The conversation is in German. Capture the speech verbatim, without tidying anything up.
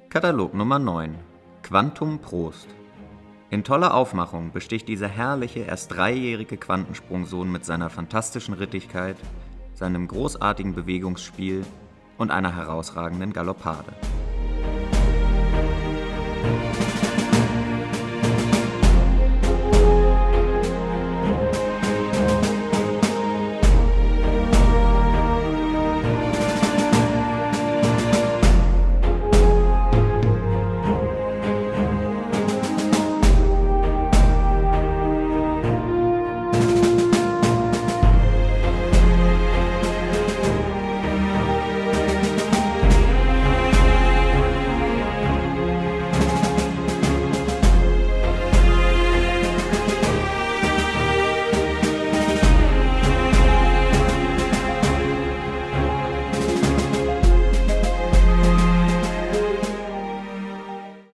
Katalog Nummer neun. Quantum Prost. In toller Aufmachung besticht dieser herrliche, erst dreijährige Quantensprungsohn mit seiner fantastischen Rittigkeit, seinem großartigen Bewegungsspiel und einer herausragenden Galoppade.